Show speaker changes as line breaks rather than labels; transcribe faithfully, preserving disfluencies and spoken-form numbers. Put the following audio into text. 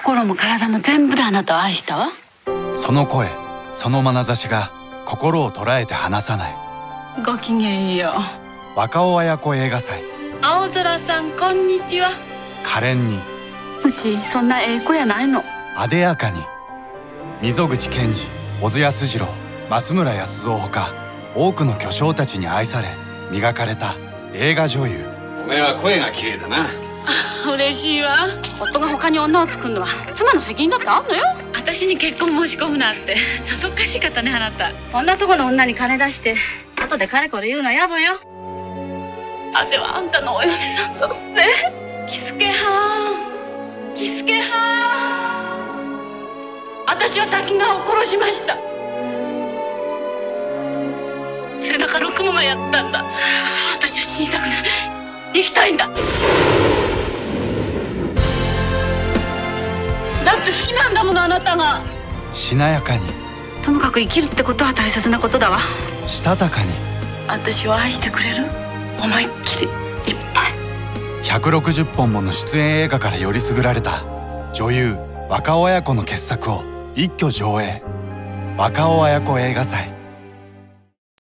心も体も全部であなたを愛したわ。
その声、その眼差しが心を捉えて離さない。
ごきげんよ
う。若尾文子映画祭。
青空さんこんにちは。
可憐に、
うちそんなええ子やないの。
あでやかに、溝口健二、小津安二郎、増村康造ほか多くの巨匠たちに愛され磨かれた映画女優。
お前は声が綺麗だな。
嬉しいわ。夫が他に女を作るのは妻の責任だってあんのよ。私に結婚申し込むなんてそそっかしい方ねあなた。こんなとこの女に金出して後でかれこれ言うのはやぼよ。あてはあんたのお嫁さんとして喜助はん喜助はん。私は滝川を殺しました。背中の雲がやったんだ。私は死にたくない。生きたいんだ。だって好きなんだものあなたが。
しなやかに、
ともかく生きるってことは大切なことだわ。
したたかに、
私を愛してくれる？思いっきりいっぱい。
ひゃくろくじゅっぽんもの出演映画からよりすぐられた女優若尾文子の傑作を一挙上映。若尾文子映画祭。